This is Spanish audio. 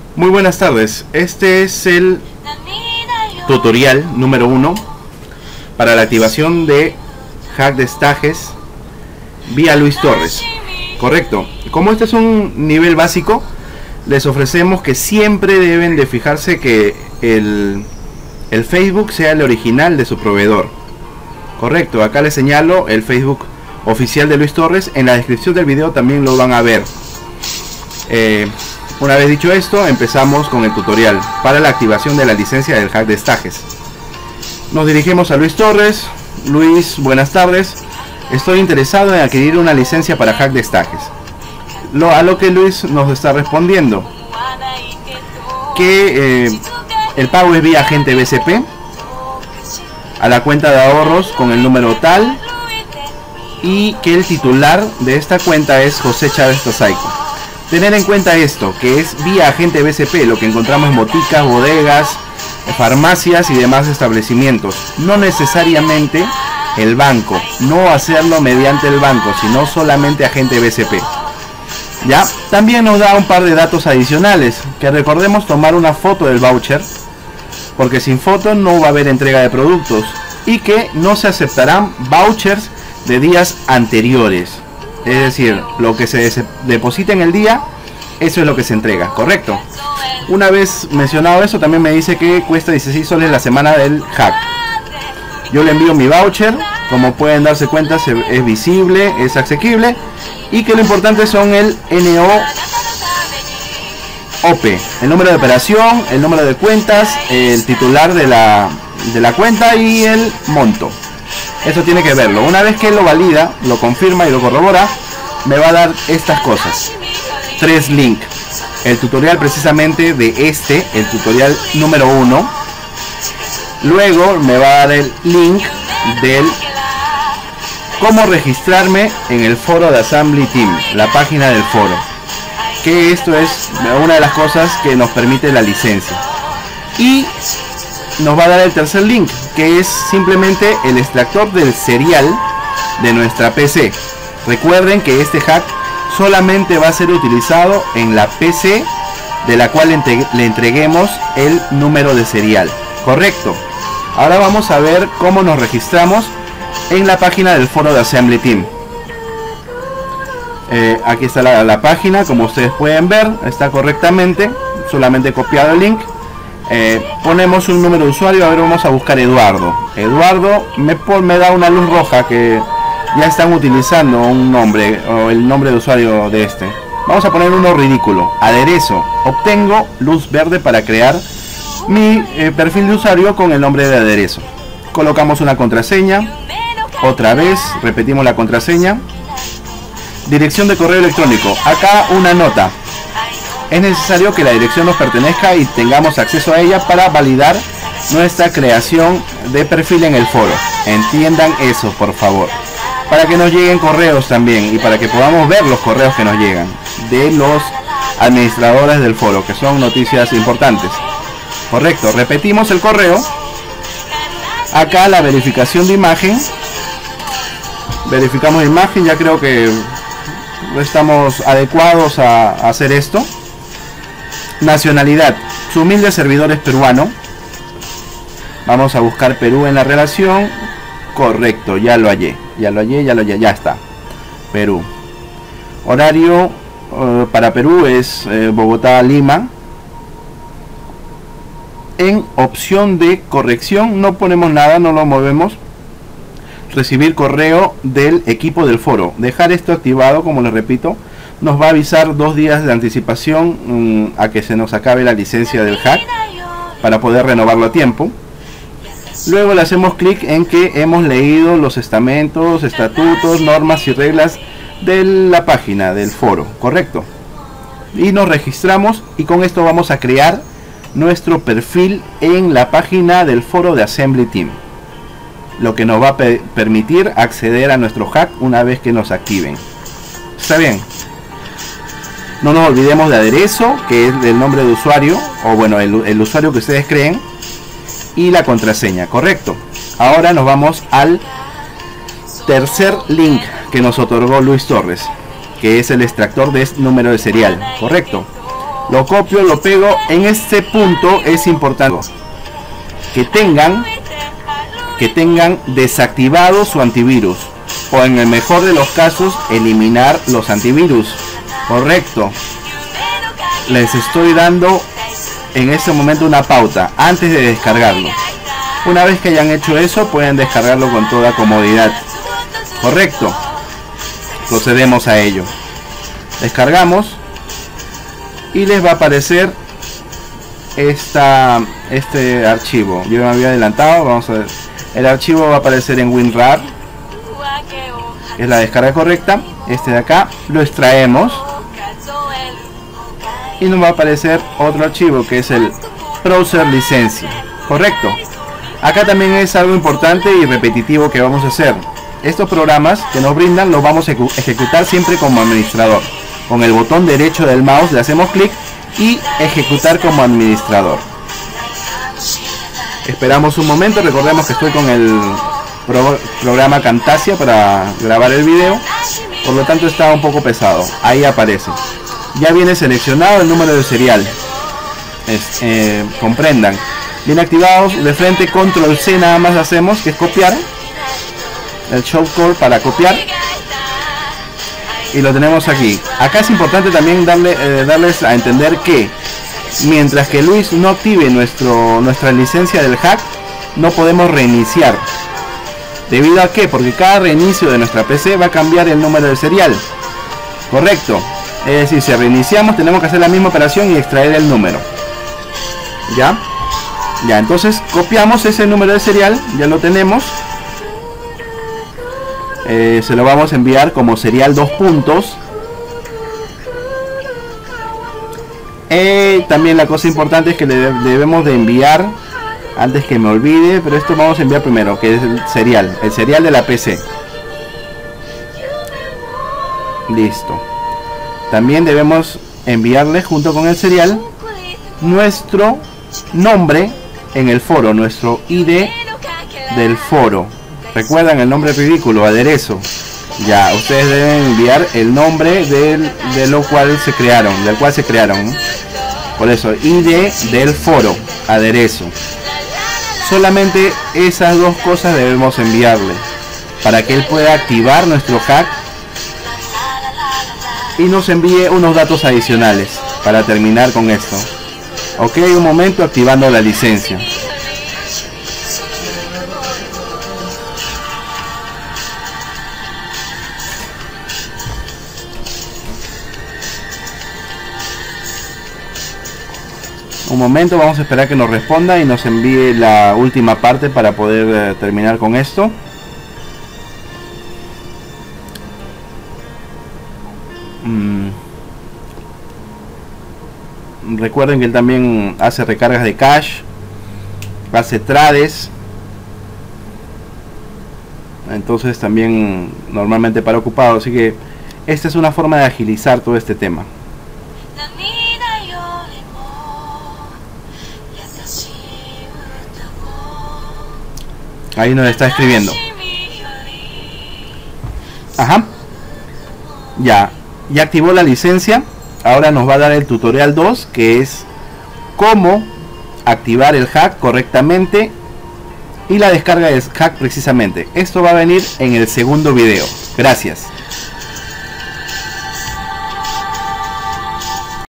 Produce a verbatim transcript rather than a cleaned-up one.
Muy buenas tardes, este es el tutorial número uno para la activación de hack de estajes vía Luis Torres. Correcto, como este es un nivel básico, les ofrecemos que siempre deben de fijarse que el, el Facebook sea el original de su proveedor. Correcto, acá les señalo el Facebook oficial de Luis Torres. En la descripción del video también lo van a ver. eh, Una vez dicho esto, empezamos con el tutorial para la activación de la licencia del hack de estajes. Nos dirigimos a Luis Torres. Luis, buenas tardes. Estoy interesado en adquirir una licencia para hack de estajes. Lo, a lo que Luis nos está respondiendo que eh, el pago es vía agente B C P a la cuenta de ahorros con el número tal, y que el titular de esta cuenta es José Chávez Tozaico. Tener en cuenta esto, que es vía agente B C P, lo que encontramos en boticas, bodegas, farmacias y demás establecimientos. No necesariamente el banco, no hacerlo mediante el banco, sino solamente agente B C P. Ya, también nos da un par de datos adicionales, que recordemos tomar una foto del voucher, porque sin foto no va a haber entrega de productos, y que no se aceptarán vouchers de días anteriores. Es decir, lo que se deposita en el día, eso es lo que se entrega, correcto. Una vez mencionado eso, también me dice que cuesta dieciséis soles la semana del hack. Yo le envío mi voucher, como pueden darse cuenta es visible, es asequible, y que lo importante son el N O P, el número de operación, el número de cuentas, el titular de la, de la cuenta y el monto. Eso tiene que verlo. Una vez que lo valida, lo confirma y lo corrobora, me va a dar estas cosas. Tres links. El tutorial precisamente de este, el tutorial número uno. Luego me va a dar el link del cómo registrarme en el foro de Assembly Team, la página del foro. Que esto es una de las cosas que nos permite la licencia. Y nos va a dar el tercer link, que es simplemente el extractor del serial de nuestra P C. Recuerden que este hack solamente va a ser utilizado en la P C de la cual le entreguemos el número de serial. Correcto. Ahora vamos a ver cómo nos registramos en la página del foro de Assembly Team. Eh, aquí está la, la página, como ustedes pueden ver, está correctamente, solamente he copiado el link. Eh, ponemos un número de usuario. A ver, vamos a buscar Eduardo. Eduardo me, me da una luz roja que ya están utilizando un nombre, o el nombre de usuario de este. Vamos a poner uno ridículo. Aderezo. Obtengo luz verde para crear mi eh, perfil de usuario con el nombre de aderezo. Colocamos una contraseña. Otra vez repetimos la contraseña. Dirección de correo electrónico. Acá una nota. Es necesario que la dirección nos pertenezca y tengamos acceso a ella para validar nuestra creación de perfil en el foro. Entiendan eso, por favor. Para que nos lleguen correos también y para que podamos ver los correos que nos llegan de los administradores del foro, que son noticias importantes. Correcto, repetimos el correo. Acá la verificación de imagen. Verificamos imagen, ya creo que estamos adecuados a, a hacer esto. Nacionalidad, su humilde servidor es peruano. Vamos a buscar Perú en la relación. Correcto, ya lo hallé, ya lo hallé, ya lo hallé, ya está. Perú. Horario uh, para Perú es eh, Bogotá-Lima. En opción de corrección no ponemos nada, no lo movemos. Recibir correo del equipo del foro. Dejar esto activado, como les repito. Nos va a avisar dos días de anticipación um, a que se nos acabe la licencia del hack para poder renovarlo a tiempo. Luego le hacemos clic en que hemos leído los estamentos, estatutos, normas y reglas de la página del foro, correcto. Y nos registramos, y con esto vamos a crear nuestro perfil en la página del foro de Assembly Team, lo que nos va a pe- permitir acceder a nuestro hack una vez que nos activen. ¿Está bien? No nos olvidemos de aderezo, que es el nombre de usuario, o bueno, el, el usuario que ustedes creen, y la contraseña, correcto. Ahora nos vamos al tercer link que nos otorgó Luis Torres, que es el extractor de este número de serial, correcto. lo copio, lo pego. En este punto es importante que tengan que tengan desactivado su antivirus, o en el mejor de los casos eliminar los antivirus. Correcto. Les estoy dando en este momento una pauta antes de descargarlo. Una vez que hayan hecho eso, pueden descargarlo con toda comodidad. Correcto. Procedemos a ello. Descargamos y les va a aparecer esta, este archivo. Yo me había adelantado. Vamos a ver. El archivo va a aparecer en WinRAR. Es la descarga correcta. Este de acá lo extraemos y nos va a aparecer otro archivo que es el browser licencia. Correcto. Acá también es algo importante y repetitivo que vamos a hacer. Estos programas que nos brindan los vamos a ejecutar siempre como administrador. Con el botón derecho del mouse le hacemos clic y ejecutar como administrador. Esperamos un momento. Recordemos que estoy con el pro programa Camtasia para grabar el video, por lo tanto está un poco pesado. Ahí aparece. Ya viene seleccionado el número de serial. Es, eh, comprendan. Bien activados. De frente control C nada más hacemos, que es copiar. El shortcut para copiar. Y lo tenemos aquí. Acá es importante también darle, eh, darles a entender que mientras que Luis no active nuestro, nuestra licencia del hack, no podemos reiniciar. ¿Debido a qué? Porque cada reinicio de nuestra P C va a cambiar el número de serial. Correcto. Es decir, si reiniciamos tenemos que hacer la misma operación y extraer el número. ¿Ya? Ya, entonces copiamos ese número de serial. Ya lo tenemos. Eh, se lo vamos a enviar como serial dos puntos. Eh, también la cosa importante es que le debemos de enviar, antes que me olvide, pero esto vamos a enviar primero, que es el serial, el serial de la P C. Listo. También debemos enviarle junto con el serial nuestro nombre en el foro, nuestro I D del foro. Recuerdan el nombre ridículo, aderezo. Ya, ustedes deben enviar el nombre del, de lo cual se crearon, del cual se crearon, ¿no? Por eso, I D del foro, aderezo. Solamente esas dos cosas debemos enviarle para que él pueda activar nuestro hack y nos envíe unos datos adicionales para terminar con esto. Ok, un momento, activando la licencia. Un momento, vamos a esperar que nos responda y nos envíe la última parte para poder eh, terminar con esto. Mm. Recuerden que él también hace recargas de cache, hace trades. Entonces también normalmente para ocupado. Así que esta es una forma de agilizar todo este tema. Ahí nos está escribiendo. Ajá. Ya. Ya activó la licencia. Ahora nos va a dar el tutorial dos, que es cómo activar el hack correctamente y la descarga del hack precisamente. Esto va a venir en el segundo video. Gracias.